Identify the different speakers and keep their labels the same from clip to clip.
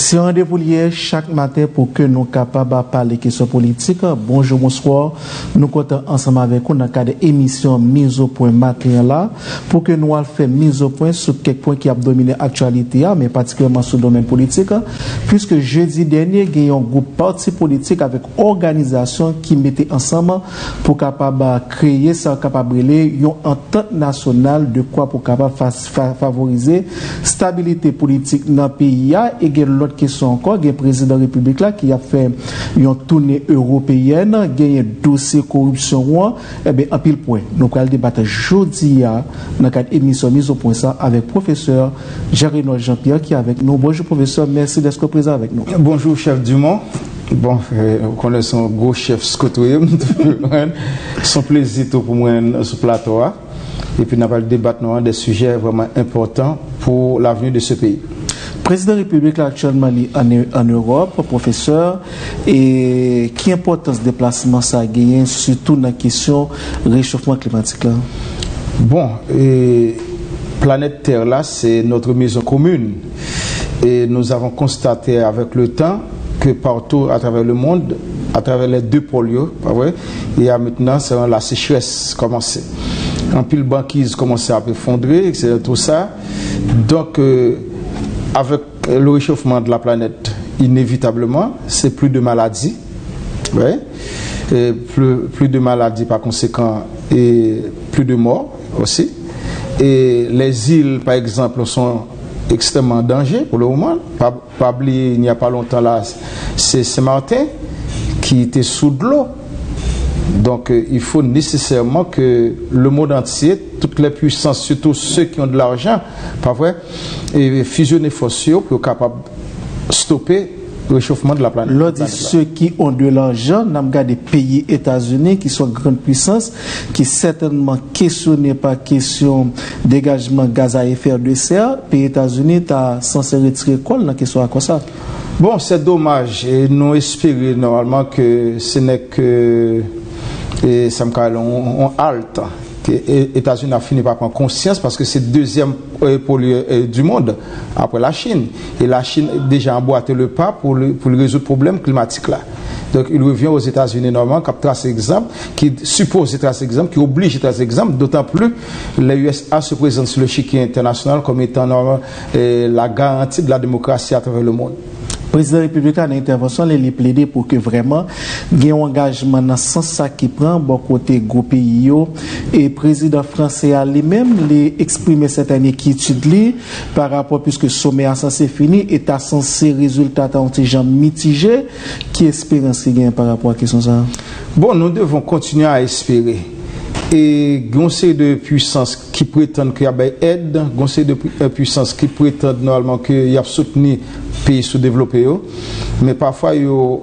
Speaker 1: C'est un rendez-vous lié chaque matin pour que nous soyons capables de parler de questions politiques. Bonjour, bonsoir. Nous comptons ensemble avec vous dans le cadre de l'émission Mise au point matin là pour que nous fassions mise au point sur quelques points qui ont dominé l'actualité, mais particulièrement sur le domaine politique. Puisque jeudi dernier, il y a un groupe parti politique avec organisation qui mettait ensemble pour capable créer ça, capable une entente nationale de quoi pour capable favoriser stabilité politique dans le pays. Et l'autre question encore, le président de la République là qui a fait une tournée européenne, il y a un dossier corruption, et bien en pile point. Nous allons débattre jeudi dans le cadre d'émission Mise au point ça avec professeur Jérénois Jean-Pierre qui est avec nous. Bonjour professeur, merci d'être présent avec nous.
Speaker 2: Bonjour chef Dumont. Bon, nous connaissons un gros chef Scott Williams. C'est un plaisir pour moi sur ce plateau. Et puis nous allons débattre des sujets vraiment importants pour l'avenir de ce pays.
Speaker 1: Président de la République actuellement en Europe, professeur, et quelle importance déplacement ça a gagné, surtout dans la question réchauffement climatique là?
Speaker 2: Bon, planète Terre là, c'est notre maison commune. Et nous avons constaté avec le temps que partout à travers le monde, à travers les deux pôles, il y a maintenant la sécheresse commencée. En pile banquise commence à effondrer, etc. Tout ça. Donc, avec le réchauffement de la planète, inévitablement, c'est plus de maladies. Ouais. Et plus de maladies par conséquent et plus de morts aussi. Et les îles, par exemple, sont extrêmement en danger pour le moment. Pas oublier, il n'y a pas longtemps là, c'est Saint-Martin qui était sous de l'eau. Donc il faut nécessairement que le monde entier, toutes les puissances, surtout ceux qui ont de l'argent, pas vrai, et fusionner forces pour être capable de stopper le réchauffement de la planète.
Speaker 1: L'autre dit ceux qui ont de l'argent, nous avons des pays États-Unis qui sont grandes puissances, qui certainement questionnent pas question dégagement gaz à effet de serre. Les États-Unis sont censés retirer quoi dans la question à quoi ça?
Speaker 2: Bon, c'est dommage et nous espérons normalement que ce n'est que et ça me calme, on halte. Les États-Unis ont fini par prendre conscience parce que c'est le deuxième pollueur du monde après la Chine. Et la Chine a déjà emboîté le pas pour résoudre le problème climatique là. Donc il revient aux États-Unis normalement qui trace exemple, qui suppose tracer exemple, qui oblige tracer exemple, d'autant plus les USA se présentent sur le chiquier international comme étant la garantie de la démocratie à travers le monde.
Speaker 1: Le président républicain dans l'intervention, il a plaidé pour que vraiment il y ait un engagement dans ce sens qui prend bon côté groupe pays et le président français a lui-même exprimé cette inquiétude par rapport puisque le sommet a censé fini et a censé résultat en gens mitigé. Qui espérance il y a par rapport à la question ça?
Speaker 2: Bon, nous devons continuer à espérer. Et conseil de puissance qui prétendent qu'il y a aide, conseil de puissance qui prétendent normalement qu'il y a soutenu pays sous-développés, mais parfois ils ont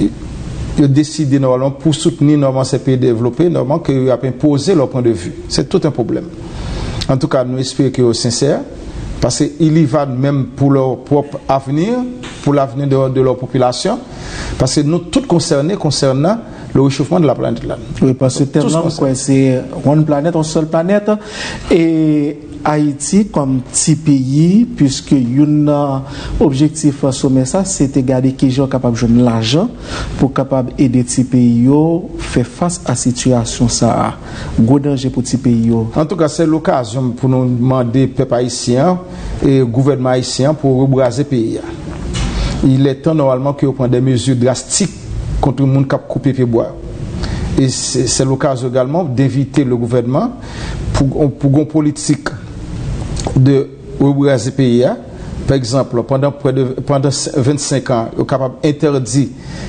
Speaker 2: décidé normalement pour soutenir normalement ces pays développés, normalement qu'ils ont imposé leur point de vue. C'est tout un problème. En tout cas, nous espérons qu'ils sont sincères, parce qu'ils y vont même pour leur propre avenir, pour l'avenir de leur population, parce que nous tous concernés concernant le réchauffement de la planète là.
Speaker 1: Oui, parce que tellement c'est une planète, une seule planète, et Haïti comme petit pays, puisque un objectif sommet ça, c'était garder qui sont capables de joindre l'argent pour capable aider petit pays faire face à la situation ça, gros danger pour petit pays.
Speaker 2: En tout cas, c'est l'occasion pour nous demander peuple haïtien et gouvernement haïtien pour rebraser le pays. Il est temps normalement que vous preniez des mesures drastiques contre le monde qui a coupé les bois. Et c'est l'occasion également d'éviter le gouvernement pour une politique de rebraser le pays. Par exemple, pendant 25 ans, il est capable d'interdire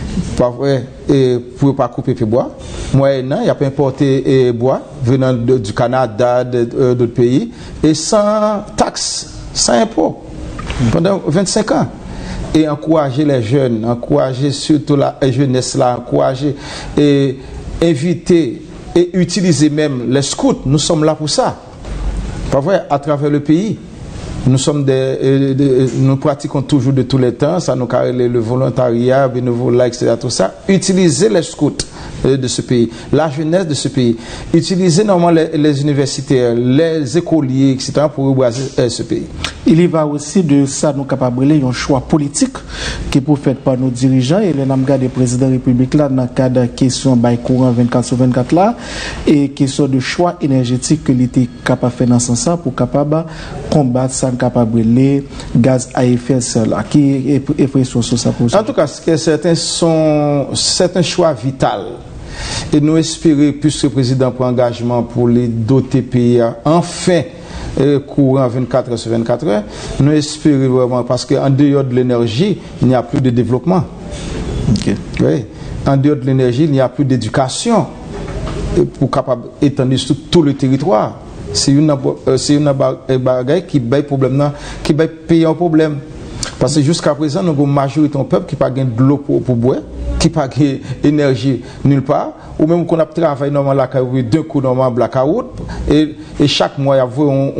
Speaker 2: pour ne pas couper les bois. Moyennant, il n'y a pas importé bois venant du Canada, d'autres pays, et sans taxes, sans impôts, pendant 25 ans. Et encourager les jeunes, encourager surtout la jeunesse là, encourager et inviter et utiliser même les scouts. Nous sommes là pour ça. Pas vrai, à travers le pays. Nous sommes nous pratiquons toujours de tous les temps, ça nous carré le volontariat, bénévolat, etc. Tout ça. Utiliser les scouts de ce pays, la jeunesse de ce pays. Utiliser normalement les universitaires, les écoliers, etc. pour reboiser ce pays.
Speaker 1: Il y va aussi de ça, nous capables de un choix politique qui est fait par nos dirigeants et les namgas des présidents de la République là, dans le cadre de question by courant 24/24 là, et question de choix énergétique que l'État est capable de faire dans ce sens pour capable combattre ça, capable les gaz à effet de serre là. Qui est pression sur ça pour ça?
Speaker 2: En tout cas, certains choix vitaux. Et nous espérons, puisque le président prend engagement pour les doter pays enfin courant 24/24 heures, nous espérons vraiment, parce qu'en dehors de l'énergie, il n'y a plus de développement.
Speaker 1: Okay.
Speaker 2: Oui. En dehors de l'énergie, il n'y a plus d'éducation pour capable étendre sur tout le territoire. C'est une bagaille qui baille problème, qui baille payer un problème. Parce que jusqu'à présent, nous avons une majorité de peuple qui n'a pas de l'eau pour boire, qui n'a pas d'énergie nulle part, ou même qu'on a travaillé normalement d'un coup normalement blackout, et chaque mois, il y a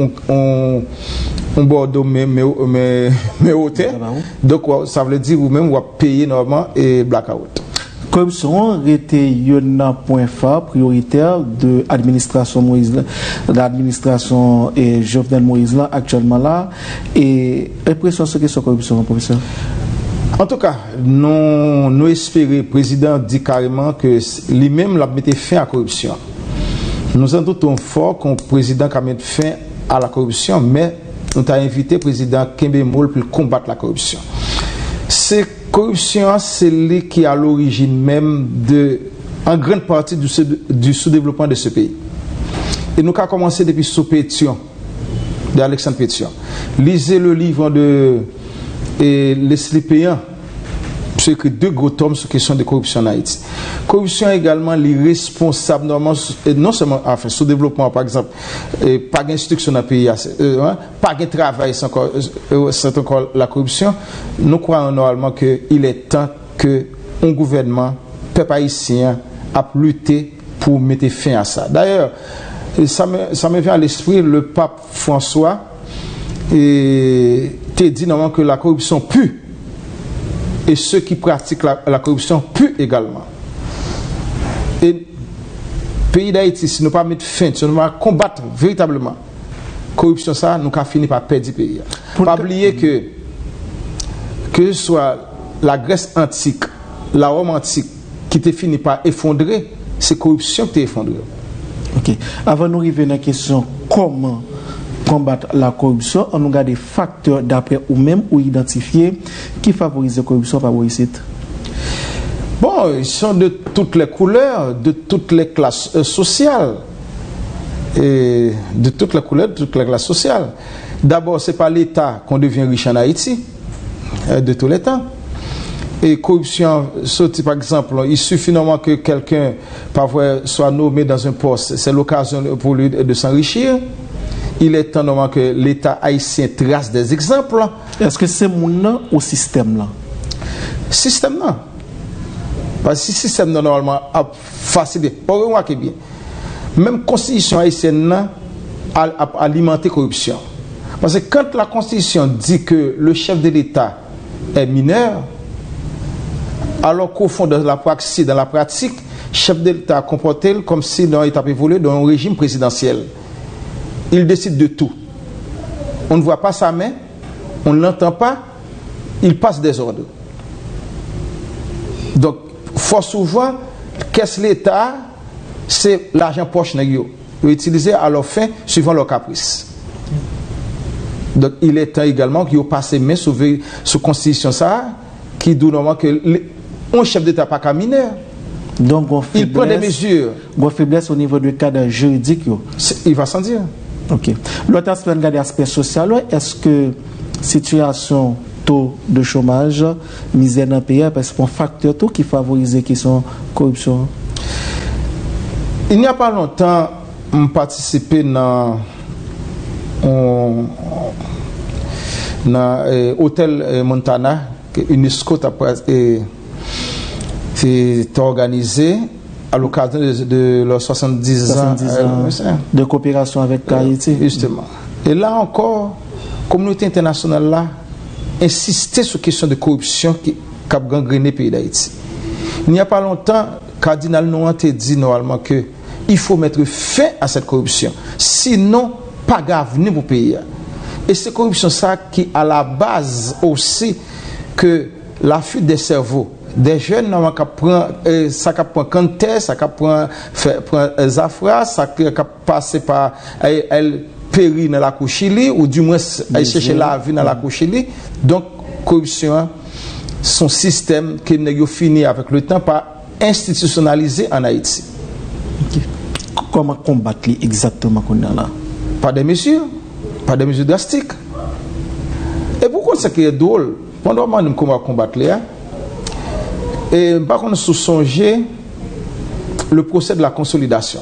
Speaker 2: un bordeaux mais hôtel. Donc, ça veut dire ou même on va payer normalement et blackout.
Speaker 1: Corruption était un point fort prioritaire de l'administration Moïse, l'administration et Jovenel Moïse là actuellement là. Et impression sur cette corruption, professeur.
Speaker 2: En tout cas, nous espérons, le président dit carrément que lui-même l'a mis fin à la corruption. Nous en doutons fort qu'un président qui a mis fin à la corruption, mais nous avons invité le président Kembe Mol pour combattre la corruption. La corruption, c'est lui qui est à l'origine même en grande partie du sous-développement de ce pays. Et nous avons commencé depuis sous Pétion, d'Alexandre Pétion. Lisez le livre de Leslie Payan, c'est écrit 2 gros tomes sur la question de corruption en Haïti. Corruption également, les responsables, non seulement enfin, sous développement, par exemple, pas d'instruction dans le pays, pas de travail sans encore la corruption. Nous croyons normalement qu'il est temps que un gouvernement, peuple haïtien, a lutté pour mettre fin à ça. D'ailleurs, ça me vient à l'esprit, le pape François t'a dit normalement que la corruption pue. Et ceux qui pratiquent la corruption puent également. Et le pays d'Haïti, si nous ne pas mettre fin, si nous ne pas combattre véritablement la corruption, ça, nous avons fini par perdre le pays. Pas oublier que ce soit la Grèce antique, la Rome antique, qui était fini par effondrer, c'est la corruption qui est effondrée.
Speaker 1: Ok. Avant de nous arriver à la question comment combattre la corruption, on a des facteurs d'après ou même ou identifiés qui favorisent la corruption par ici.
Speaker 2: Bon, ils sont de toutes les couleurs, de toutes les classes sociales. Et de toutes les couleurs, de toutes les classes sociales. D'abord, ce n'est pas l'État qu'on devient riche en Haïti, de tous les temps. Et corruption, par exemple, il suffit normalement que quelqu'un parfois soit nommé dans un poste, c'est l'occasion pour lui de s'enrichir. Il est temps normalement que l'État haïtien trace des exemples.
Speaker 1: Est-ce que c'est mon ou système là?
Speaker 2: Système non. Parce que si le système normalement a facilité, remarquez bien, même la constitution haïtienne a alimenté la corruption. Parce que quand la constitution dit que le chef de l'État est mineur, alors qu'au fond dans la pratique, le chef de l'État comporté comme si l'État évolué dans un régime présidentiel. Il décide de tout. On ne voit pas sa main, on ne l'entend pas, il passe des ordres. Donc, fort souvent, qu'est-ce que l'État? C'est l'argent poche négio. Ils utilisent à leur fin, suivant leur caprice. Donc, il est temps également qu'ils passent main sur la constitution ça, qui dit normalement que un chef d'État pas qu'un mineur.
Speaker 1: Donc,
Speaker 2: il prend des mesures.
Speaker 1: Une faiblesse au niveau du cadre juridique.
Speaker 2: Il va sans dire.
Speaker 1: Ok. L'autre aspect, regarder l'aspect social, est-ce que situation taux de chômage, misère dans le pays, parce que c'est un facteur tout qui favorise qui sont corruption?
Speaker 2: Il n'y a pas longtemps, j'ai participé dans l'hôtel Montana, que UNESCO a organisé à l'occasion de leurs 70 ans
Speaker 1: de coopération avec Haïti.
Speaker 2: Justement. Et là encore, la communauté internationale là insistait sur la question de corruption qui a gangréné le pays d'Haïti. Il n'y a pas longtemps, cardinal nous a dit normalement que il faut mettre fin à cette corruption. Sinon, pas grave ni pour pays. Et c'est corruption ça qui à la base aussi que la fuite des cerveaux des jeunes qui prend ça qui prend canter, ça qui prend zafra, ça qui passe par elle périt dans la couchili ou du moins elle chercher la vie dans la couchili. Donc corruption son système qui n'a fini avec le temps par institutionnaliser en Haïti.
Speaker 1: Okay. Comment combattre exactement qu'on a là?
Speaker 2: Pas des mesures drastiques. Et pourquoi c'est qui est drôle? Pendant que nous combattre là, et par contre, nous songer le procès de la consolidation.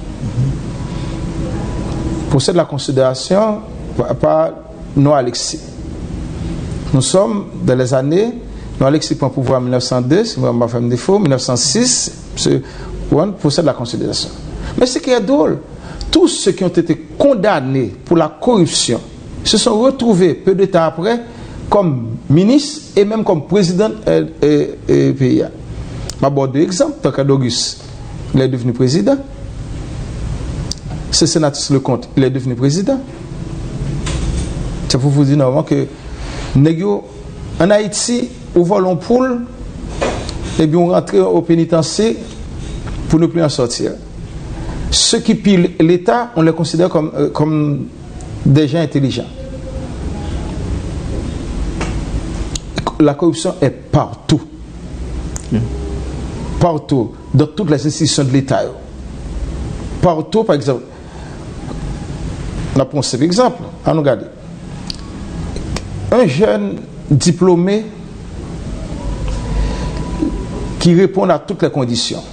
Speaker 2: Procès de la consolidation par Noah Alexis. Nous sommes dans les années, Noah Alexis prend pouvoir en 1902, si je ne me fais défaut, 1906, c'est le procès de la consolidation. Mais ce qui est drôle, tous ceux qui ont été condamnés pour la corruption se sont retrouvés peu de temps après comme ministre et même comme président pays. Je vais deux exemples. Tant qu'Auguste, il est devenu président. Ce sénateur Lecomte, il est devenu président. C'est pour vous dire normalement que en Haïti, on vole en poule et bien on rentre au pénitencier pour ne plus en sortir. Ceux qui pillent l'État, on les considère comme des gens intelligents. La corruption est partout. Partout. Dans toutes les institutions de l'État. Partout, par exemple. On prend un exemple. On regarde. Un jeune diplômé qui répond à toutes les conditions.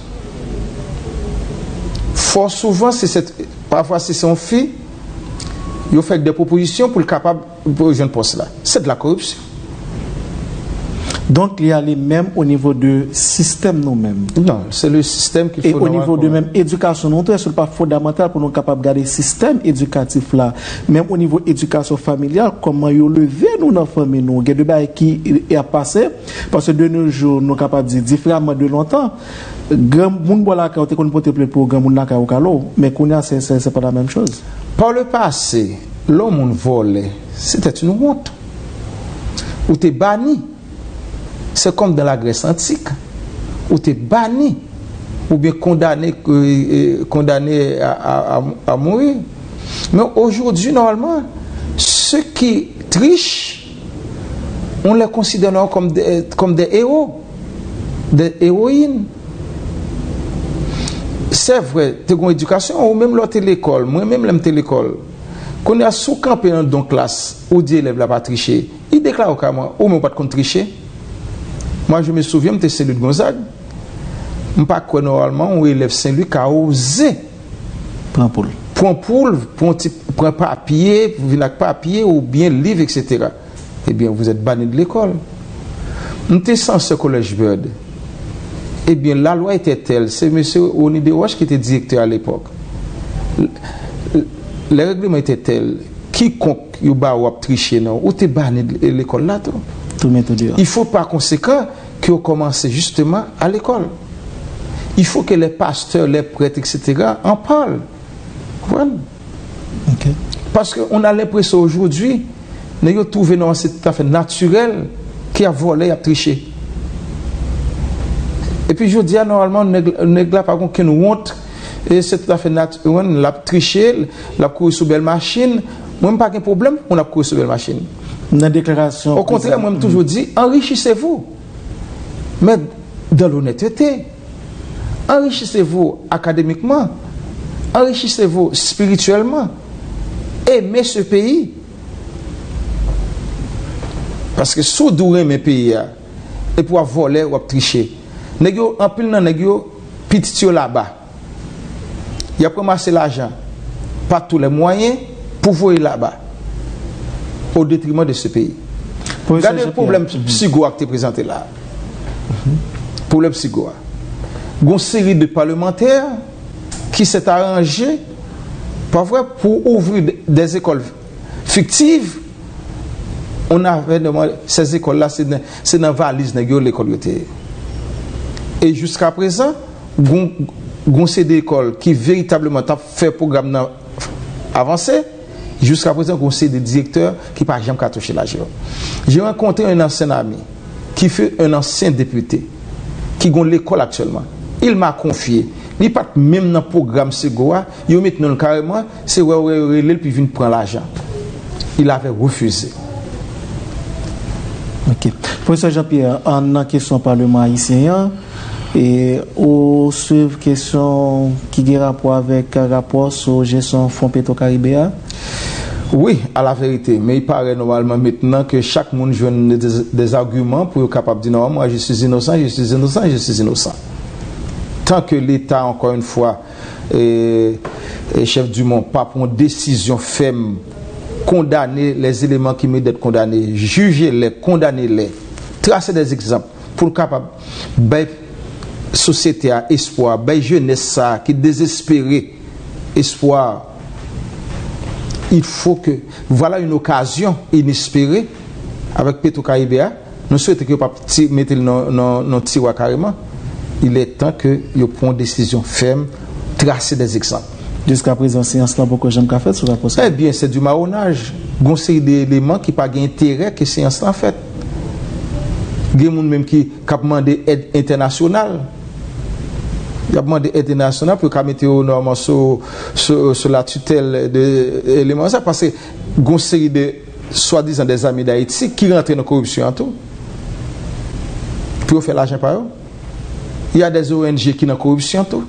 Speaker 2: Fort souvent, parfois c'est son fils, il fait des propositions pour le capable pour jeune poste là. C'est de la corruption.
Speaker 1: Donc, il y a les mêmes au niveau du système nous-mêmes.
Speaker 2: Non, c'est le système qu'il faut...
Speaker 1: Et au niveau de même éducation, non, c'est pas fondamental pour nous capables de garder le système éducatif là. Même au niveau éducation familiale, comment nous lever nous dans la famille, nous, il y a des choses qui a passé, parce que de nos jours, nous sommes capables de dire différemment de longtemps. Grand monde voilà quand on peut te pour grand monde là mais qu'on a c'est pas la même chose.
Speaker 2: Par le passé, l'homme volait, c'était une honte. Ou t'es banni. C'est comme dans la Grèce antique, où tu es banni, ou bien condamné à mourir. Mais aujourd'hui, normalement, ceux qui trichent, on les considère comme des héros, des héroïnes. C'est vrai, tu as une éducation, ou même l'autre l'école, moi-même j'aime l'école. Quand on est sous-campé dans une classe, où des élèves ne pas tricher, ils déclarent au moi, ou même pas de tricher. Moi, je me souviens, j'étais Saint-Louis de Gonzague. Je ne sais pas quoi, normalement, on élève Saint-Louis qui a osé prendre poule, prendre papier, papier ou bien livre, etc. Eh bien, vous êtes banni de l'école. Nous étions sans ce collège Bird. Eh bien, la loi était telle, c'est M. Oni de Roche qui était directeur à l'époque. Les règlements étaient tels, quiconque a triché, ou tu es banni de l'école là, toi. Il faut par conséquent qu'on commence justement à l'école. Il faut que les pasteurs, les prêtres, etc. en parlent. Voilà. Okay. Parce qu'on a l'impression aujourd'hui, nous avons trouvé c'est tout à fait naturel qui a volé, a triché. Et puis je dis normalement, nous n'avons pas qu'une honte, et c'est tout à fait naturel, on a triché, on a couru sur belle machine, même pas de problème, on a couru sur belle machine.
Speaker 1: Déclaration.
Speaker 2: Au contraire, moi, je toujours dit, enrichissez-vous. Mais dans l'honnêteté, enrichissez-vous académiquement, enrichissez-vous spirituellement, aimez ce pays. Parce que si vous aimez pays, et pour voler ou tricher, en pile dans négio, petit là-bas, il y a ramassé l'argent, pas tous les moyens pour voler là-bas. Au détriment de ce pays. Regardez le problème psycho qui est présenté là. Problème psycho. Il y a une série de parlementaires qui s'est arrangé pas vrai, pour ouvrir des écoles fictives. On avait demandé, ces écoles-là, c'est dans la valise de l'école. Et jusqu'à présent, goncer d'école qui véritablement t'a fait programme avancé. Jusqu'à présent, conseil des directeurs qui par exemple qu'à toucher l'argent. J'ai rencontré un ancien ami qui fait un ancien député qui gagne l'école actuellement. Il m'a confié, il pas même dans le programme Segoa, il met non carrément, c'est ouais puis vient prendre l'argent. Il avait refusé.
Speaker 1: OK. Professeur Jean-Pierre, en question Parlement haïtien et au suivre question qui a rapport avec rapport sur gestion fonds Petro-Caribéa.
Speaker 2: Oui, à la vérité, mais il paraît normalement maintenant que chaque monde joue des arguments pour être capable de dire non, moi je suis innocent, je suis innocent, je suis innocent. Tant que l'État, encore une fois, et chef du monde, pas pour une décision ferme, condamner les éléments qui méritent d'être condamnés, juger-les, condamner-les, tracer des exemples pour capable de société à espoir, de jeunesse ça, qui désespéré, espoir. Il faut que, voilà une occasion inespérée avec Petro-Caribéa. Nous souhaitons que pas mettre nos tiroirs carrément. Il est temps que nous prenions une décision ferme, tracer des exemples.
Speaker 1: Jusqu'à présent, séance là, beaucoup de gens ont fait sur la possibilité.
Speaker 2: Eh bien, c'est du marronnage. Il y a une série d'éléments qui n'ont pas d'intérêt que séance là fait. Il y a des gens même qui ont demandé aide internationale. Il y a demandé aide internationale pour qu'on mette normalement sur la tutelle de l'élément parce que il y a une série de soi-disant des amis d'Haïti qui rentrent dans la corruption en tout. Pour faire l'argent par eux. Il y a des ONG qui sont dans la corruption en tout.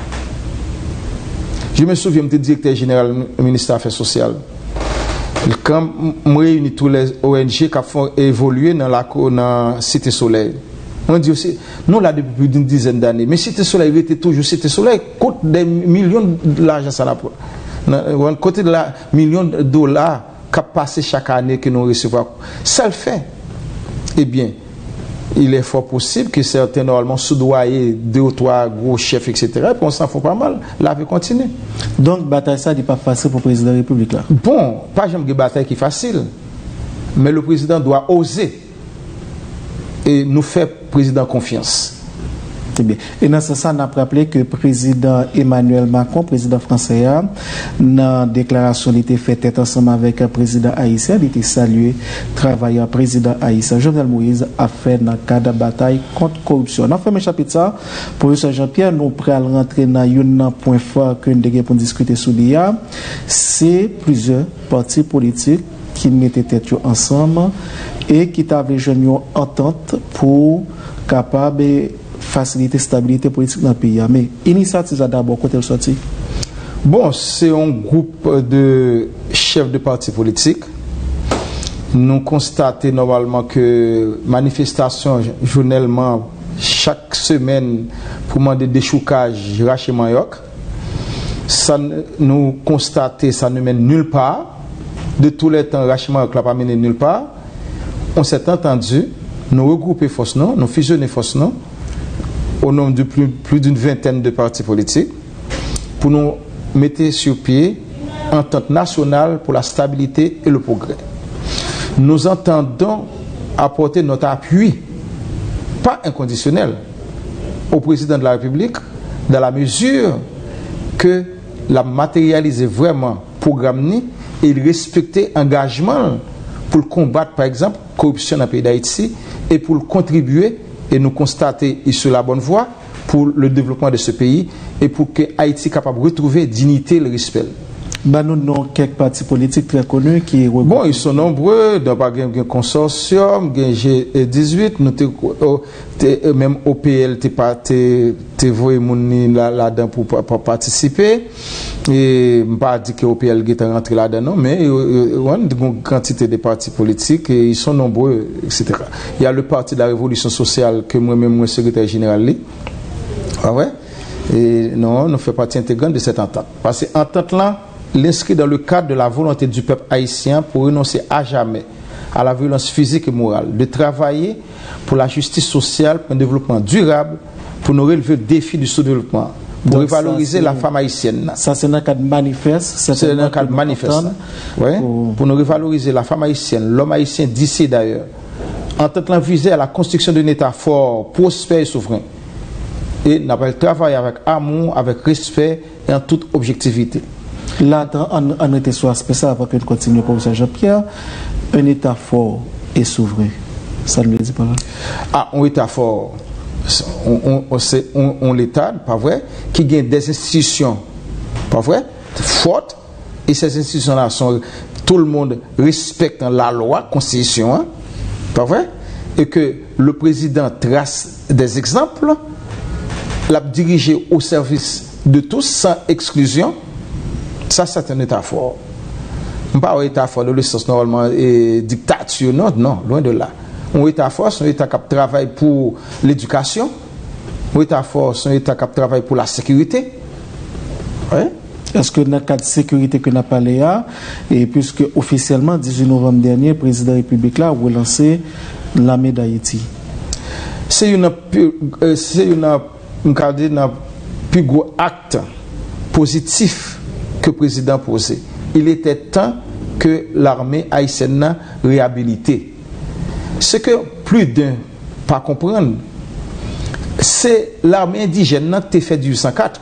Speaker 2: Je me souviens du directeur général du ministère des Affaires sociales. Quand je réunis tous les ONG qui font évoluer dans la Cité Soleil. On dit aussi, nous là depuis plus d'une dizaine d'années, mais Cité Soleil était toujours Cité Soleil, coûte des millions de l'argent ça là. Côté de la millions de dollars qui passent chaque année que nous recevons. Ça le fait. Eh bien, il est fort possible que certains normalement soudoyer 2 ou 3 gros chefs, etc. Et puis on s'en fout pas mal. La vie continue.
Speaker 1: Donc, bataille ça n'est pas facile pour le président de la République là.
Speaker 2: Bon, pas jamais une bataille qui est facile. Mais le président doit oser et nous faire président confiance.
Speaker 1: C'est bien. Et dans ce sens, on a rappelé que le président Emmanuel Macron, président français, dans la déclaration il était faite ensemble avec le président haïtien, il était salué travaillant président haïtien. Jovenel Moïse a fait dans le cadre de bataille contre la corruption. On a fait un chapitre ça. Professeur Jean-Pierre, nous allons rentrer dans un point fort que nous avons pour discuter sur l'IA. C'est plusieurs partis politiques qui mettaient tête ensemble et qui avaient une entente pour capable faciliter la stabilité politique dans le pays. Mais l'initiative d'abord, côté le sorti.
Speaker 2: Bon, c'est un groupe de chefs de partis politiques. Nous constatons normalement que manifestation journellement chaque semaine pour demander des choucages Raché Mayoc. Ça nous constatons, ça ne mène nulle part. De tous les temps, Raché Mayoc n'a pas mené nulle part. On s'est entendu, nous regrouper forces non, nous fusionner forces non, au nombre de plus d'une vingtaine de partis politiques, pour nous mettre sur pied une entente nationale pour la stabilité et le progrès. Nous entendons apporter notre appui, pas inconditionnel, au président de la République, dans la mesure que la matérialiser vraiment programme et il respecter engagement pour combattre, par exemple, la corruption dans le pays d'Haïti et pour contribuer et nous constater sur la bonne voie pour le développement de ce pays et pour que Haïti soit capable de retrouver dignité et le respect.
Speaker 1: Nous avons quelques partis politiques très connus qui...
Speaker 2: Bon, ils sont nombreux. Dans un consortium, un G18, même OPL, tu vois là-dedans pour participer. Et je ne vais pas dire que OPL est rentré là-dedans, mais il y a une quantité de partis politiques et ils sont nombreux, etc. Il y a le Parti de la Révolution sociale que moi-même, je suis secrétaire général. Ah ouais? Et non, nous faisons partie intégrante de cette entente. Parce que l'entente là, l'inscrit dans le cadre de la volonté du peuple haïtien pour renoncer à jamais à la violence physique et morale, de travailler pour la justice sociale, pour un développement durable, pour nous relever le défi du sous-développement, pour revaloriser la femme haïtienne.
Speaker 1: Ça, c'est dans le cadre manifeste.
Speaker 2: C'est dans le cadre manifeste. Oui. Pour nous revaloriser la femme haïtienne, l'homme haïtien d'ici d'ailleurs, en tant que visé à la construction d'un État fort, prospère et souverain. Et nous avons travaillé avec amour, avec respect et en toute objectivité.
Speaker 1: Là, on était sur l'aspect ça avant que nous continuions, professeur Jean-Pierre. Un État fort et souverain. Ça ne le dit pas là?
Speaker 2: Ah, un État fort. On l'État, pas vrai, qui gagne des institutions, pas vrai, fortes. Et ces institutions-là sont. Tout le monde respecte la loi, la constitution, hein, pas vrai? Et que le président trace des exemples, l'a dirigé au service de tous, sans exclusion. Ça, c'est un État fort. Pas un État fort dans le sens normalement dictature, non, loin de là. Un État fort, c'est un État qui travaille pour l'éducation. Un État fort, c'est un État qui travaille pour la sécurité. Ouais.
Speaker 1: Est-ce que dans le cadre de sécurité que nous avons parlé, et puisque officiellement, 18 novembre dernier, le président de la République a relancé l'armée d'Haïti?
Speaker 2: C'est un plus gros acte positif que le président posé. Il était temps que l'armée haïtienne réhabilité. Ce que plus d'un pas comprendre, c'est l'armée indigène qui a fait du 104.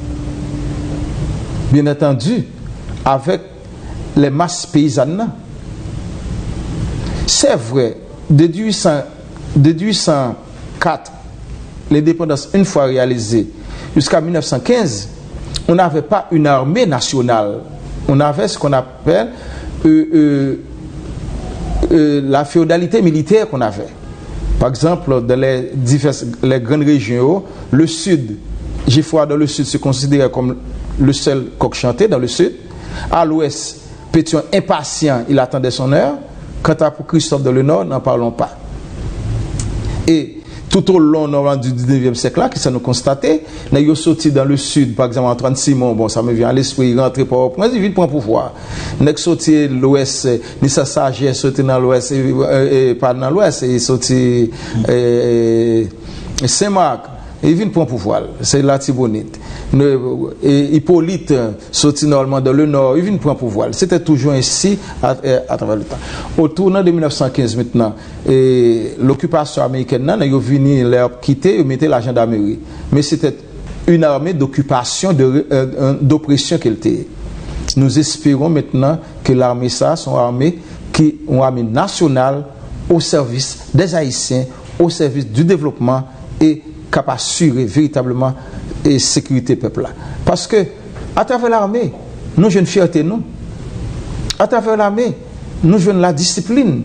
Speaker 2: Bien entendu, avec les masses paysannes. C'est vrai, de 1804, l'indépendance une fois réalisée, jusqu'à 1915, on n'avait pas une armée nationale. On avait ce qu'on appelle la féodalité militaire qu'on avait. Par exemple, dans les grandes régions, le sud, Giffroy dans le sud se considérait comme le seul coq chanté dans le sud. À l'ouest, Pétion impatient, il attendait son heure. Quant à pour Christophe dans le nord, n'en parlons pas. Et tout au long du 19e siècle, là, qui ça nous constaté, nous avons sorti dans le sud, par exemple, Antoine Simon, bon, ça me vient à l'esprit, rentrer par point, il vient prendre pouvoir. Nous avons sorti l'ouest, Nissa Sagesse, sorti dans l'ouest, et pas dans l'ouest, il sorti Saint-Marc. Il vient prendre pouvoir, c'est la Tibonite. Hippolyte, sorti normalement dans le nord, il vient prendre pouvoir. C'était toujours ainsi à travers le temps. Au tournant de 1915 maintenant, l'occupation américaine, ils sont venus leur quitter et mettre la gendarmerie. Mais c'était une armée d'occupation, d'oppression qu'elle était. Nous espérons maintenant que l'armée, ça, sont armées qui ont une armée nationale au service des Haïtiens, au service du développement et capable d'assurer véritablement la sécurité peuple là. Parce que à travers l'armée, nous avons une fierté, nous. À travers l'armée, nous avons la discipline.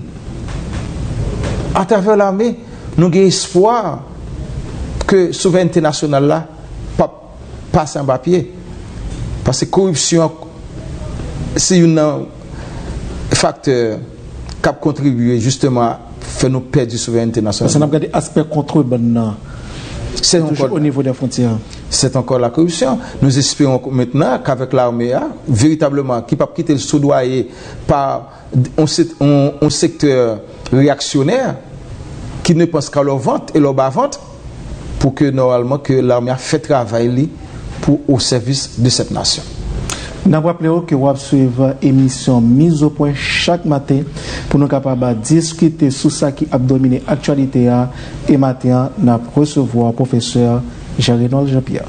Speaker 2: À travers l'armée, nous avons espoir que la souveraineté nationale là passe en papier. Parce que la corruption, c'est un facteur qui a contribué justement à faire nous perdre la souveraineté nationale.
Speaker 1: Parce qu'on a regardé l'aspect contrebande. C'est toujours au niveau des frontières.
Speaker 2: C'est encore la corruption. Nous espérons maintenant qu'avec l'armée, véritablement, qui ne peut pas quitter le soudoyer par un secteur réactionnaire qui ne pense qu'à leur vente et leur bas-vente, pour que normalement que l'armée a fait travail au service de cette nation.
Speaker 1: Nous rappelons que vous suivez l'émission Mise au point chaque matin pour nous capables de discuter sur ce qui a dominé l'actualité et matin nous recevoir le professeur Jérénol Jean-Pierre.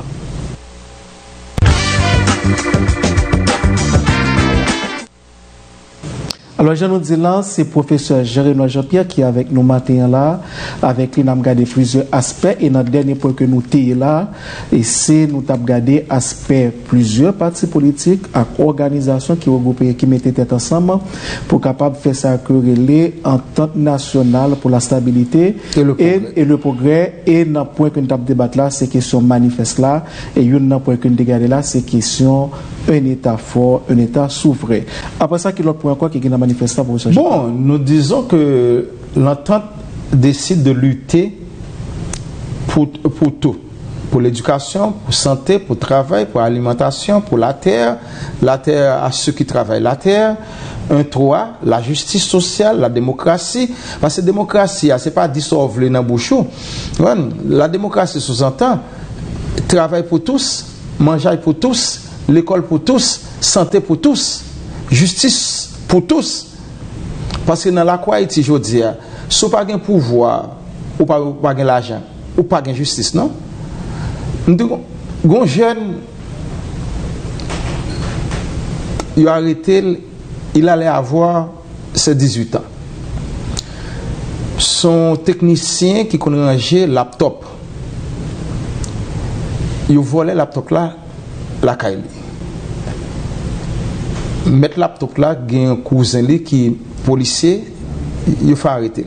Speaker 1: Alors, je nous dis là, c'est le professeur Jérénol Jean-Pierre qui est avec nous matin là, avec lui, nous avons regardé plusieurs aspects, et notre dernier point que nous avons là, et c'est nous avons regardé aspect plusieurs partis politiques et organisations qui regroupent, qui mettaient tête ensemble pour capable faire ça que relais entente nationale pour la stabilité et le progrès. Et dans le point que nous avons débattu là, c'est question manifeste là, et dans le point que nous avons regardé là, c'est question un État fort, un État souverain. Après ça, quel autre point quoi qui est manifesté?
Speaker 2: Bon, nous disons que l'entente décide de lutter pour tout. Pour l'éducation, pour la santé, pour le travail, pour l'alimentation, pour la terre à ceux qui travaillent la terre. Un droit, la justice sociale, la démocratie. Parce que la démocratie, ce n'est pas dissolve les nabouchou. La démocratie sous-entend travail pour tous, manger pour tous, l'école pour tous, santé pour tous, justice pour tous. Parce que dans la Haïti, je dis, si vous n'avez pas de pouvoir, ou pas de l'argent, ou pas de justice, non? Un jeune, il a arrêté, il allait avoir ses 18 ans. Son technicien qui connaît ranger laptop, il volait laptop là, la caille. Mettre laptop là, il y a un cousin qui est policier, il faut arrêter.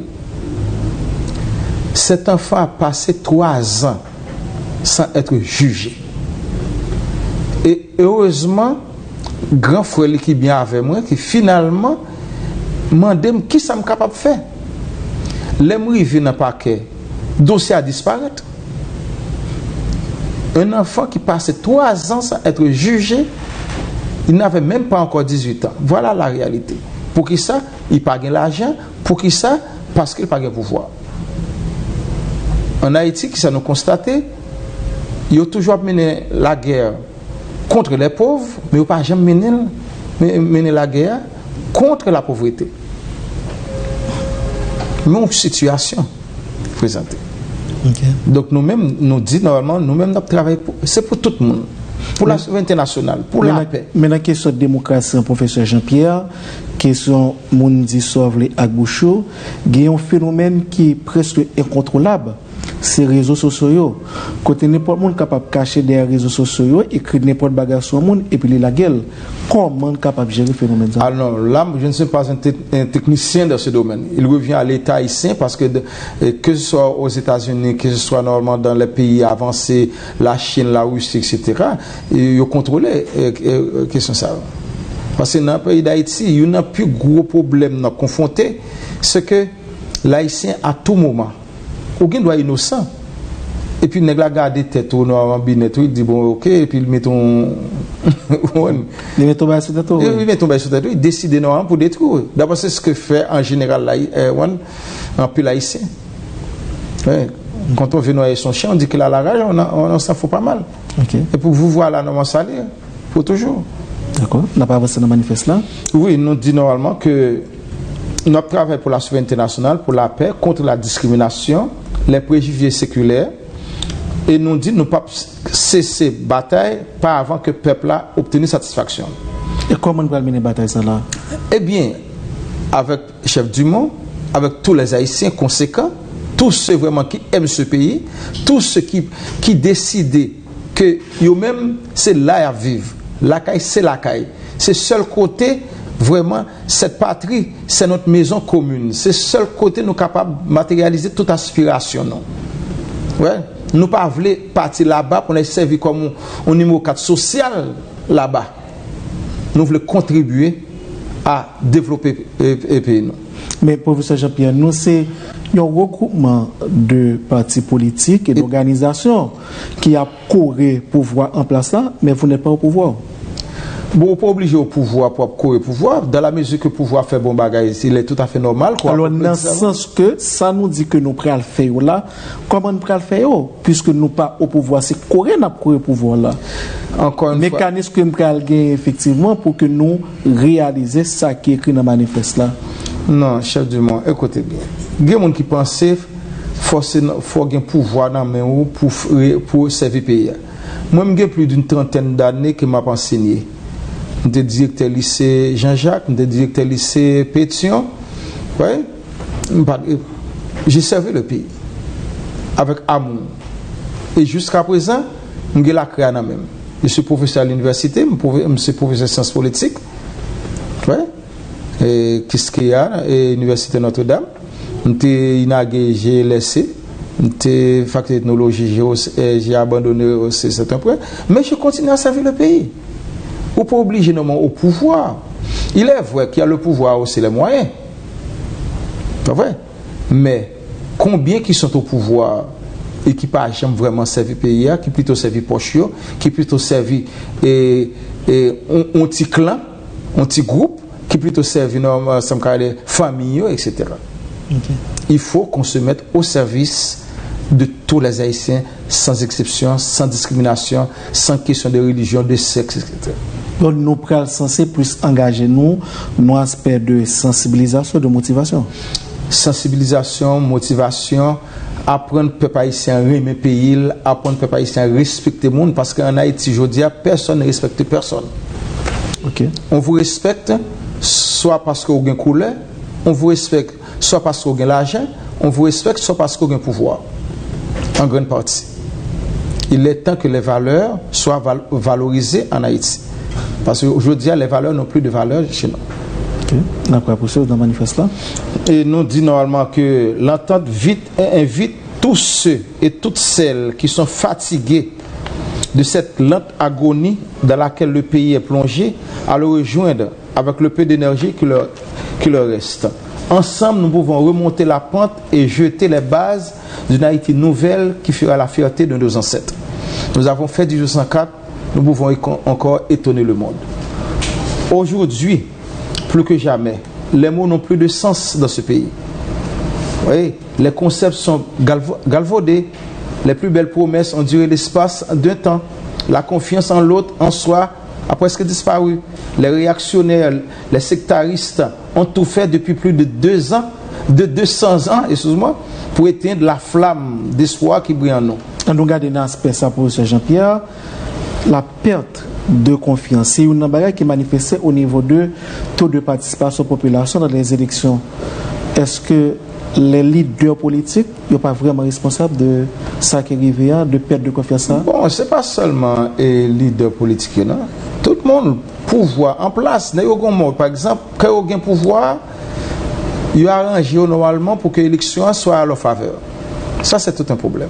Speaker 2: Cet enfant a passé 3 ans sans être jugé. Et heureusement, grand frère qui est bien avec moi, qui finalement m'a demandé qui ça me capable de faire. Les arrivés dans le parquet, le dossier a disparu. Un enfant qui passait 3 ans sans être jugé, il n'avait même pas encore 18 ans. Voilà la réalité. Pour qui ça? Il n'a pas l'argent. Pour qui ça? Parce qu'il n'a pas le pouvoir. En Haïti, qui ça nous constaté, il a toujours mené la guerre contre les pauvres, mais il n'a pas jamais mené la guerre contre la pauvreté. Même situation présentée. Okay. Donc nous-mêmes, nous disons normalement, nous-mêmes, nous travaillons, c'est pour tout le monde. Pour la souveraineté nationale, pour la paix.
Speaker 1: Mais la question de démocratie, professeur Jean-Pierre, question Mouni Sovle Agbouchou, il y a un phénomène qui est presque incontrôlable. C'est les réseaux sociaux. Côté n'importe monde capable de cacher des réseaux sociaux, écrire n'importe bagage sur le monde et puis la gueule. Comment on est capable de gérer le phénomène?
Speaker 2: Alors là, je ne suis pas un technicien dans ce domaine. Il revient à l'État haïtien parce que ce soit aux États-Unis, que ce soit normalement dans les pays avancés, la Chine, la Russie, etc., ils contrôlent la question ça. Parce que dans le pays d'Haïti, il y a un plus gros problème à confronter, c'est que l'Haïtien, à tout moment, aucun doit être innocent. Et puis, il a gardé tête au noir en binet, il dit bon, ok, et puis il met ton.
Speaker 1: Il met ton bail sur tête.
Speaker 2: Il met ton bail sur tête, il décide normalement pour détruire. D'abord, c'est ce que fait en général un peu l'haïtien. Ouais. Quand on veut noyer son chien, on dit qu'il a la rage, on s'en fout pas mal. Okay. Et pour vous voir là, on va aller pour toujours.
Speaker 1: D'accord. On n'a pas avancé dans le manifeste là?
Speaker 2: Oui, nous disons normalement que nous travaillons pour la souveraineté nationale, pour la paix, contre la discrimination, les préjugés séculaires. Et nous disons ne pas cesser la bataille pas avant que le peuple a obtenu satisfaction.
Speaker 1: Et comment on va mener la bataille ça là?
Speaker 2: Eh bien, avec le chef Dumont, avec tous les Haïtiens conséquents, tous ceux vraiment qui aiment ce pays, tous ceux qui décident que eux-mêmes, c'est là à vivre. La caille, c'est la caille. C'est le seul côté, vraiment, cette patrie, c'est notre maison commune. C'est le seul côté nous capables de matérialiser toute aspiration. Non? Ouais. Nous ne pas voulons partir là-bas pour nous servir comme un numéro 4 social là-bas. Nous voulons contribuer à développer le pays.
Speaker 1: Mais professeur Jean-Pierre, nous c'est un regroupement de partis politiques et d'organisations qui a couru pouvoir en place là, mais vous n'êtes pas au pouvoir.
Speaker 2: Bon, on n'est pas obligé au pouvoir pour courir au pouvoir. Dans la mesure que le pouvoir fait bon bagage, il est tout à fait normal. Quoi.
Speaker 1: Alors, dans le sens que ça nous dit que nous prenons le faire là, comment nous prenons le faire puisque nous pas au pouvoir, c'est courir n'a courir au pouvoir là.
Speaker 2: Encore une
Speaker 1: mécanisme que nous prenons effectivement pour que nous réalisions ça qui est écrit dans le manifeste là.
Speaker 2: Non, chef du monde, écoutez bien. Il y a des gens qui pensent qu'il faut un pouvoir dans la main pour servir le pays. Moi, j'ai plus d'une trentaine d'années que je m'ai enseigné. Je suis directeur lycée Jean-Jacques, je suis directeur lycée Pétion. Ouais. J'ai servi le pays avec amour. Et jusqu'à présent, je suis la créa même. Je suis professeur à l'université, je suis professeur de sciences politiques. Ouais. Et qu'est-ce qu'il y a à l'université Notre-Dame? J'ai inauguré GLSC. J'ai faculté d'ethnologie, j'ai abandonné aussi certains points. Mais je continue à servir le pays. On ne peut pas obliger au pouvoir. Il est vrai qu'il y a le pouvoir aussi les moyens. C'est vrai. Mais combien qui sont au pouvoir et qui ne jamais vraiment servi le pays, qui plutôt servi Pochio, qui plutôt servi un petit clan, un petit groupe, qui plutôt servi les familles, etc. Okay. Il faut qu'on se mette au service de tous les Haïtiens, sans exception, sans discrimination, sans question de religion, de sexe, etc.
Speaker 1: Donc nous sommes censés plus engager nous dans l'aspect de sensibilisation, de motivation.
Speaker 2: Sensibilisation, motivation, apprendre peuple haïtien aimer pays, apprendre peuple haïtien respecter le monde, parce qu'en Haïti, je dis, personne ne respecte personne.
Speaker 1: Okay.
Speaker 2: On vous respecte soit parce que vous avez une couleur, on vous respecte soit parce que vous avez l'argent, on vous respecte soit parce que vous avez un pouvoir, en grande partie. Il est temps que les valeurs soient valorisées en Haïti. Parce qu'aujourd'hui, les valeurs n'ont plus de valeur chez nous.
Speaker 1: Okay. D'accord, pour ça, dans le manifeste là.
Speaker 2: Et nous dit normalement que l'entente invite tous ceux et toutes celles qui sont fatigués de cette lente agonie dans laquelle le pays est plongé à le rejoindre avec le peu d'énergie qui leur reste. Ensemble, nous pouvons remonter la pente et jeter les bases d'une Haïti nouvelle qui fera la fierté de nos ancêtres. Nous avons fait du 1804, nous pouvons encore étonner le monde. Aujourd'hui, plus que jamais, les mots n'ont plus de sens dans ce pays. Vous voyez, les concepts sont galvaudés, les plus belles promesses ont duré l'espace d'un temps, la confiance en l'autre, en soi, a presque disparu. Les réactionnaires, les sectaristes ont tout fait depuis plus de 200 ans, excuse-moi, pour éteindre la flamme d'espoir qui brille en nous.
Speaker 1: On regarde un aspect ça pour M. Jean-Pierre, la perte de confiance. C'est une barrière qui est manifestée au niveau de taux de participation de la population dans les élections. Est-ce que les leaders politiques ne sont pas vraiment responsables de ça qui arrive, de perte de confiance?
Speaker 2: Bon, ce n'est pas seulement les leaders politiques, non? Tout le monde, pouvoir en place. Par exemple, quand il y a un pouvoir, il a arrangé normalement pour que l'élection soit à leur faveur. Ça, c'est tout un problème.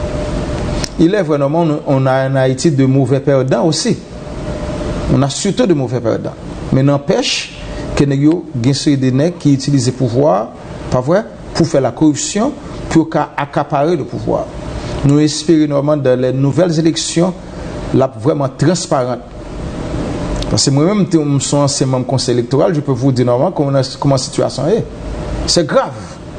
Speaker 2: Il est vraiment, on a en Haïti de mauvais perdants aussi. On a surtout de mauvais perdants. Mais n'empêche que nous avons des nègres qui utilisent le pouvoir, pas vrai, pour faire la corruption, pour accaparer le pouvoir. Nous espérons normalement dans les nouvelles élections, là, vraiment transparente. Parce que moi-même, je suis ancien membre du conseil électoral, je peux vous dire normalement comment la situation est. C'est grave.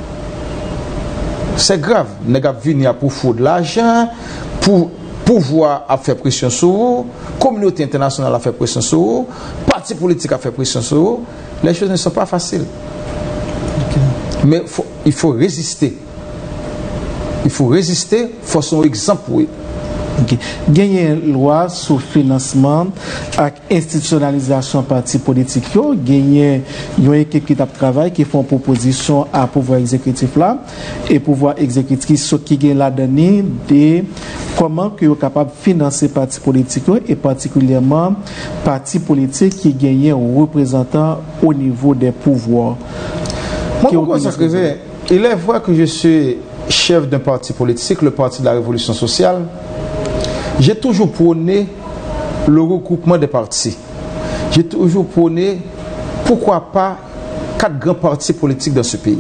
Speaker 2: C'est grave. Nous avons venir pour foutre de l'argent, pour pouvoir a fait pression sur vous, communauté internationale a fait pression sur vous, parti politique a fait pression sur vous. Les choses ne sont pas faciles. Okay. Mais il faut résister. Il faut résister, il faut son exemple. Oui.
Speaker 1: Okay. Gagner une loi sur le financement et institutionnalisation parti politique, gagner une équipe qui travaille, qui font proposition à pouvoir exécutif là, et pouvoir exécutif ce qui gagne la donnée de comment que est capable de financer parti politique et particulièrement parti politique qui gagne un représentant au niveau des pouvoirs.
Speaker 2: Moi, il est vrai que je suis chef d'un parti politique, le Parti de la Révolution sociale. J'ai toujours prôné le regroupement des partis. J'ai toujours prôné, pourquoi pas, 4 grands partis politiques dans ce pays.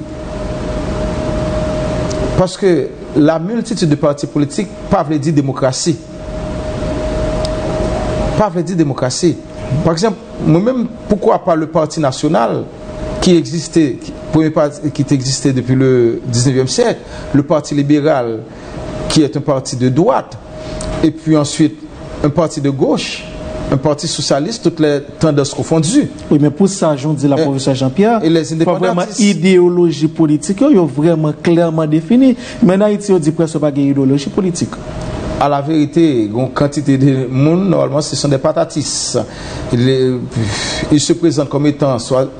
Speaker 2: Parce que la multitude de partis politiques, pas veut dire démocratie. Pas veut dire démocratie. Par exemple, moi-même, pourquoi pas le Parti national qui existait, qui existait depuis le 19e siècle, le Parti libéral qui est un parti de droite, et puis ensuite un parti de gauche, un parti socialiste, toutes les tendances confondues.
Speaker 1: Oui, mais pour ça, j'en dis la professeur Jean-Pierre,
Speaker 2: et les indépendantistes,
Speaker 1: idéologie politique, ils ont vraiment clairement défini. Mais en Haïti, on dit presque pas qu'il y a idéologie politique.
Speaker 2: À la vérité, une quantité de monde, normalement, ce sont des patatis. Ils se présentent comme étant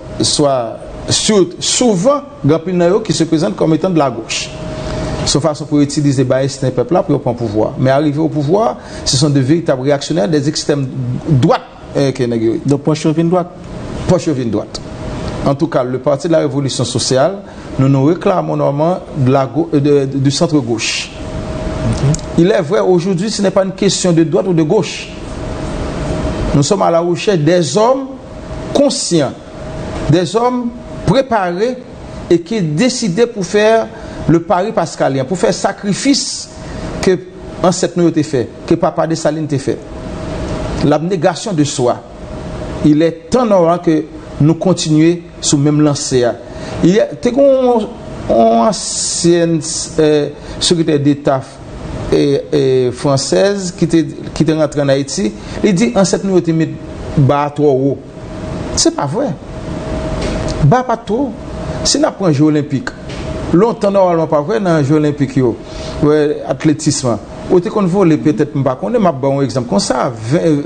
Speaker 2: souvent, qui se présentent comme étant de la gauche. Sauf façon pour utiliser les peuple là pour prendre le pouvoir. Mais arriver au pouvoir, ce sont de véritables réactionnaires des extrêmes droites.
Speaker 1: De poche-vin droite.
Speaker 2: Poche-vin droite. En tout cas, le Parti de la Révolution sociale, nous réclamons normalement du centre-gauche. Okay. Il est vrai, aujourd'hui, ce n'est pas une question de droite ou de gauche. Nous sommes à la recherche des hommes conscients, des hommes préparés et qui décident pour faire le pari pascalien, pour faire sacrifice que ancêtre nous a fait, que papa de Saline a fait. L'abnégation de soi. Il est temps que nous continuions sur le même lancé. Il y a une ancienne secrétaire d'État française qui était rentrée en Haïti. Il dit ancêtre nous a mis bas trop haut. C'est pas vrai. Bas pas trop. Si nous prenons un jeu olympique, Longtemps, normalement, pas vrai, dans les Jeux Olympiques, athlétisme. Ou te qu'on voit peut-être pas qu'on est ma bon exemple comme ça 20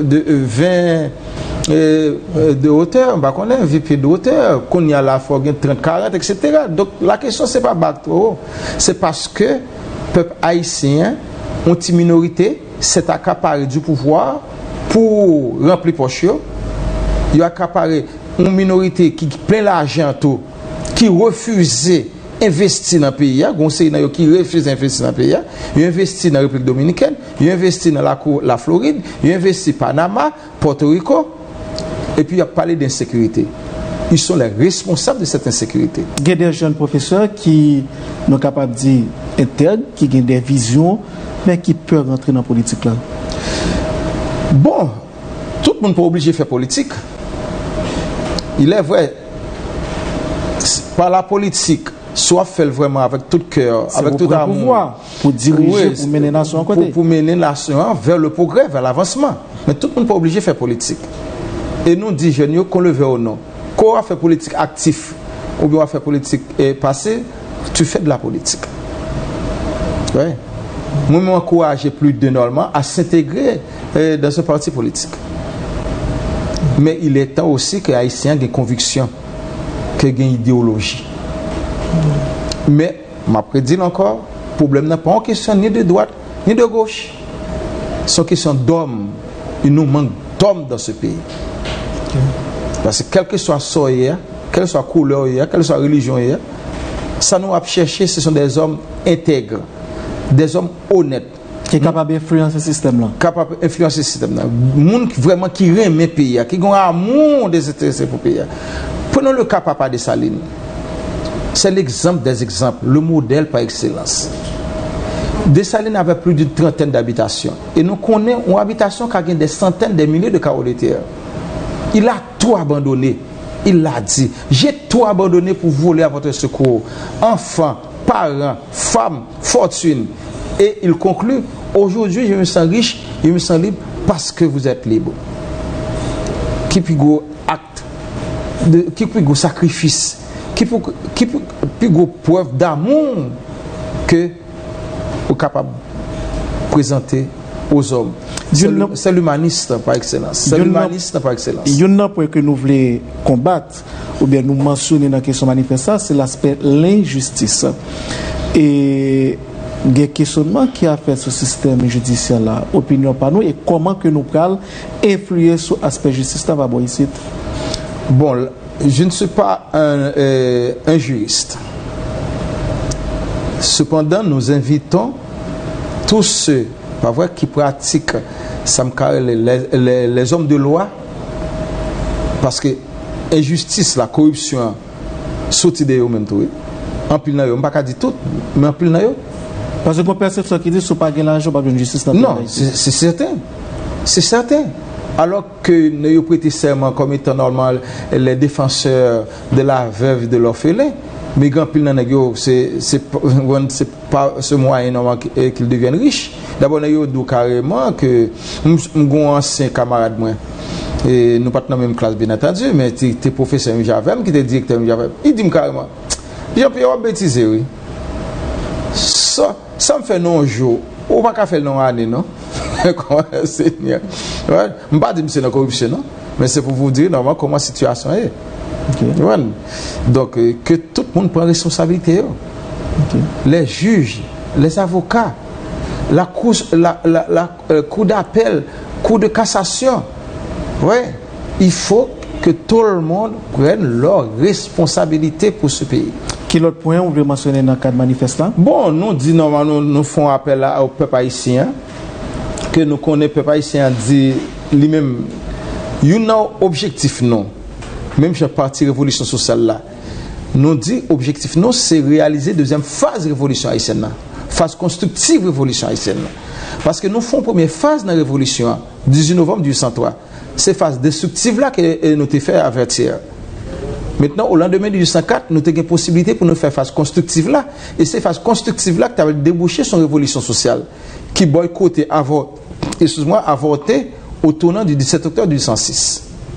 Speaker 2: de hauteur, bah qu'on est 20 pieds de hauteur, qu'on y a la fois 30 40 etc. Donc la question c'est pas battre trop, c'est parce que peuple haïtien ont une minorité s'est accaparé du pouvoir pour remplir poche. Il a accaparé une minorité qui plein l'argent tout, qui refusait investir dans le pays, conseil qui refuse d'investir dans le pays, il investit dans la République dominicaine, il investit dans la Floride, il investit Panama, Porto Rico, et puis il a parlé d'insécurité. Ils sont les responsables de cette insécurité.
Speaker 1: Il y a des jeunes professeurs qui sont capables de dire intègres, qui ont des visions, mais qui peuvent rentrer dans la politique là.
Speaker 2: Bon, tout le monde n'est pas obligé de faire politique. Il est vrai, par la politique, soit fait vraiment avec tout cœur, avec tout amour,
Speaker 1: pour diriger, pour mener la nation en côté.
Speaker 2: Pour mener la nation vers le progrès, vers l'avancement. Mais tout le monde n'est pas obligé de faire politique. Et nous disons qu'on le veut ou non. Quand on fait politique active, ou bien on fait politique passée, tu fais de la politique. Ouais. Moi, je m'encourage plus de normalement à s'intégrer dans ce parti politique. Mais il est temps aussi que les Haïtiens aient des convictions, qu'ils aient une idéologie. Mais, je prédis encore, le problème n'est pas en question ni de droite, ni de gauche. C'est une question d'hommes. Il nous manque d'hommes dans ce pays. Parce que quel que soit son hier, quelle que soit la couleur hier, quelle que soit la religion hier, ça nous a cherché, ce sont des hommes intègres, des hommes honnêtes.
Speaker 1: Qui est capable d'influencer ce système-là.
Speaker 2: Capable d'influencer ce système-là. Monde vraiment qui aime le pays, qui ont un amour des intéressés pour le pays. Prenons le cas Papa Dessalines. C'est l'exemple des exemples, le modèle par excellence. Dessalines avait plus d'une trentaine d'habitations. Et nous connaissons une habitation qui a des centaines, des milliers de carreaux de terre. Il a tout abandonné. Il l'a dit. J'ai tout abandonné pour voler à votre secours. Enfants, parents, femmes, fortune. Et il conclut, aujourd'hui je me sens riche, je me sens libre parce que vous êtes libre. Qui peut go acte, qui peut go sacrifice, qui peut go preuve d'amour que vous êtes capable de présenter aux hommes. C'est l'humaniste par excellence. C'est l'humaniste par excellence.
Speaker 1: Il y a un point que nous voulons combattre, ou bien nous mentionner dans la question manifeste, c'est l'aspect de l'injustice. Et il y a un questionnement qui a fait ce système judiciaire là, opinion par nous, et comment que nous pouvons influer sur l'aspect justice là ici.
Speaker 2: Bon, je ne suis pas un juriste. Cependant, nous invitons tous ceux pas vrai, qui pratiquent les hommes de loi, parce que injustice, la corruption, sorti de eux même tout. En pile na yo, on pas dire tout, mais en pile na yo.
Speaker 1: Parce que personne qui dit que pas gain l'argent, pas de justice.
Speaker 2: Non, c'est certain. C'est certain. Alors que nous prêté serment comme étant normal les défenseurs de la veuve et de l'orphelin, mais grand pile nan yo, c'est pas ce moyen normal qu'ils deviennent riches. D'abord nous dit carrément que mon ancien camarade moi et nous pas dans la même classe bien entendu, mais tu es professeur Javem qui est directeur Javem. Il dit carrément Jean-Pierre bêtise oui. Ça me fait non jour, ou pas faire non année non. Seigneur. Ouais, je ne pas dire que c'est la corruption non, mais c'est pour vous dire normalement comment la situation est. Okay. Ouais. Donc que tout le monde prend responsabilité. Okay. Les juges, les avocats, la cour d'appel, cour de cassation. Ouais, il faut que tout le monde prenne leur responsabilité pour ce pays.
Speaker 1: Quel autre point on veut mentionner dans le cadre manifestant?
Speaker 2: Bon, nous dit normalement nous faisons appel au peuple haïtien, que nous connaissons le peuple haïtien dit lui-même, il y a un objectif non. Même chez le parti Révolution sociale là, nous dit objectif non, c'est réaliser deuxième phase révolution haïtienne, phase constructive révolution haïtienne. Parce que nous faisons première phase de la révolution, 18 novembre 1803. C'est phase destructive là que nous avons fait avertir. Maintenant, au lendemain de 1804, nous avons une possibilité pour nous faire phase constructive là. Et c'est phase constructive là qui a débouché sur révolution sociale, qui boycottait avorté au tournant du 17 octobre 1806.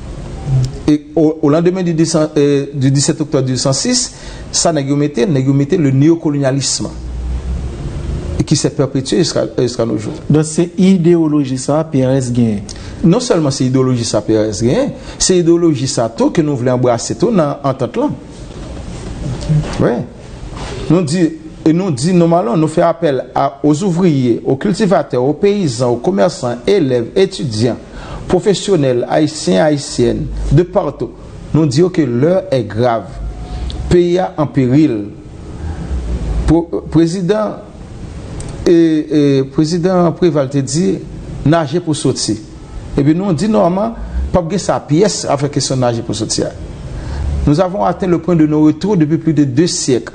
Speaker 2: Et au lendemain du 17 octobre 1906, ça n'a mis le néocolonialisme qui s'est perpétué jusqu'à nos jours.
Speaker 1: Donc c'est idéologie ça, PRS gagne.
Speaker 2: Non seulement c'est idéologie ça, PRS gagne, c'est idéologie ça tout que nous voulons embrasser tout dans l'entente là. Oui. Nous dit normalement, nous fait appel aux ouvriers, aux cultivateurs, aux paysans, aux commerçants, élèves, étudiants, professionnels, haïtiens, haïtiennes, de partout. Nous disons que l'heure est grave. Pays en péril. Président Préval te dit nager pour sortir. Et puis nous on dit normalement pas que sa pièce avec question nager pour sortir. Nous avons atteint le point de nos retours depuis plus de 2 siècles.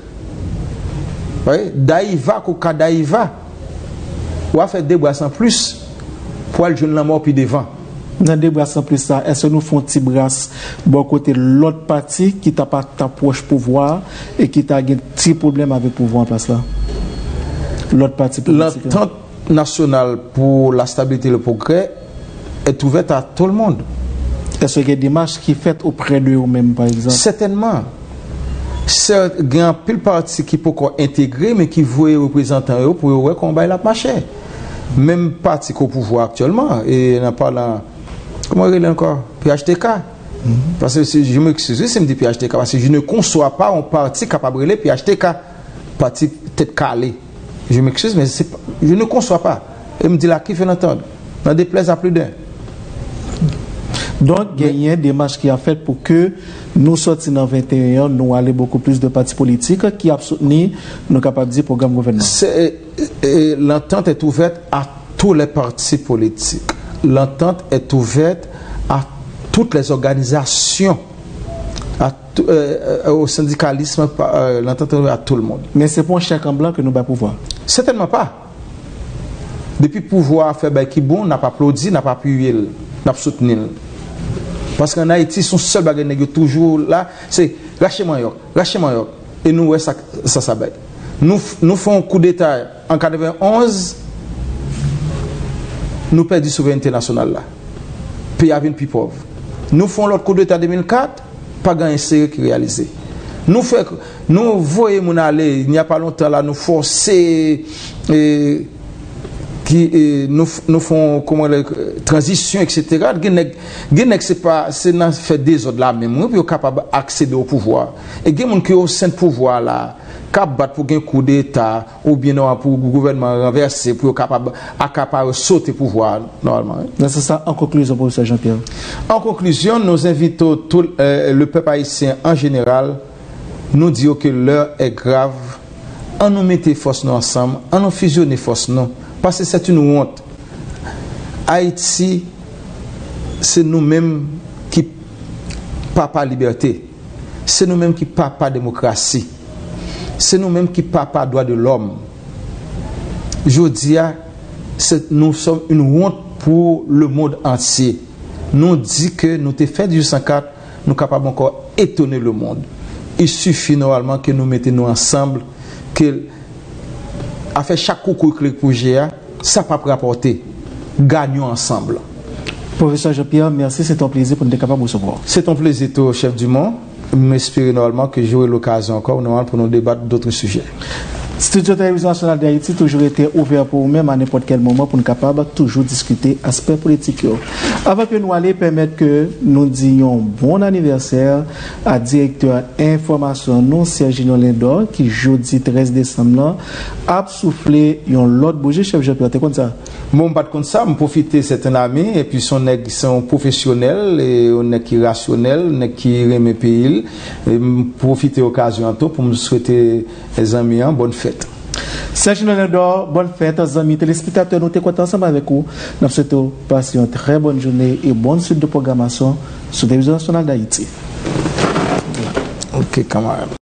Speaker 2: Daïva qu'au Daïva ou a fait des bras sans plus pour aller joindre la mort puis devant.
Speaker 1: Dans des bras sans plus ça, est-ce que nous faisons petit bras bon côté l'autre parti qui t'a pas t'approche pouvoir et qui t'a un petit problème avec pouvoir en place là? L'autre parti politique.
Speaker 2: L'entente nationale pour la stabilité et le progrès est ouverte à tout le monde.
Speaker 1: Est-ce qu'il y a des démarches qui sont faites auprès de eux-mêmes, par exemple?
Speaker 2: Certainement. Il y a un pile parti qui peut intégrer, mais qui veut représenter eux pour voir combat la marché. Même parti qu'au pouvoir actuellement, et on parle comment il est encore? PHTK. Parce que je m'excuse, c'est me dit PHTK, parce que je ne conçois pas un parti capable de PHTK, parti tête calée. Je m'excuse, mais je ne conçois pas. Et me dit là, qui fait l'entendre? On déplaise à plus d'un.
Speaker 1: Donc, il y a des démarches qui a fait pour que nous sortions dans 21 ans, nous allons beaucoup plus de partis politiques qui ont soutenu nos capacités de programme gouvernement.
Speaker 2: L'entente est ouverte à tous les partis politiques. L'entente est ouverte à toutes les organisations, au syndicalisme, l'entente est ouverte à tout le monde.
Speaker 1: Mais c'est pour un chèque en blanc que nous allons pouvoir.
Speaker 2: Certainement pas. Depuis pouvoir faire qui bon, n'a pas applaudi, n'a pas appuyé, n'a pas soutenu. Parce qu'en Haïti, son seul bagage n'est toujours là, c'est lâchez-moi. Et nous, ça nous faisons un coup d'État en 91, nous perdons la souveraineté nationale là. Pays avec une plus pauvre. Nous faisons l'autre coup d'État en 2004, pas gagné qui réalisé. Nous voyons mon aller, il n'y a pas longtemps là, nous forcer nous font comment la transition, etc. C'est pas fait des autres là même pour capable d'accéder au pouvoir. Et il y a des gens qui ont un pouvoir là, capable pour un coup d'État ou bien pour le gouvernement renversé pour capable sauter le pouvoir normalement.
Speaker 1: C'est ça en conclusion, professeur Jean-Pierre.
Speaker 2: En conclusion, nous invitons tout le peuple haïtien en général, nous disons que l'heure est grave, en nous mettons force nous ensemble, en nous fusionner force nous. Parce que c'est une honte. Haïti, c'est nous-mêmes qui papa liberté. C'est nous-mêmes qui papa démocratie. C'est nous-mêmes qui papa droit de l'homme. Je dis, nous sommes une honte pour le monde entier. Nous dit que nous t'ai fait du 104, nous sommes capables encore étonner le monde. Il suffit normalement que nous mettions ensemble, que a fait chaque coucou que le projet ça pas rapporter. Gagnons ensemble.
Speaker 1: Professeur Jean-Pierre, merci, c'est un plaisir pour nous être capable de recevoir.
Speaker 2: C'est un plaisir, chef du monde. J'espère normalement que j'aurai l'occasion encore pour nous débattre d'autres sujets.
Speaker 1: Studio Télévision Nationale d'Haïti toujours été ouvert pour nous-mêmes à n'importe quel moment pour nous capables toujours discuter aspect politique. Avant que nous allions permettre que nous disions bon anniversaire à directeur information non Serge Lindor qui jeudi 13 décembre a soufflé l'autre bougie chef Jean-Pierre. T'es comme ça?
Speaker 2: Bon, pas comme ça, je profite de cet ami et puis son professionnel et on est qui rationnel, on est qui remet pays et profiter de l'occasion pour me souhaiter les amis bonne fête.
Speaker 1: Serge Lindor, bonne fête, amis téléspectateurs, nous sommes ensemble avec vous. Nous souhaitons passer une très bonne journée et bonne suite de programmation sur la télévision nationale d'Haïti.
Speaker 2: Ok, camarade.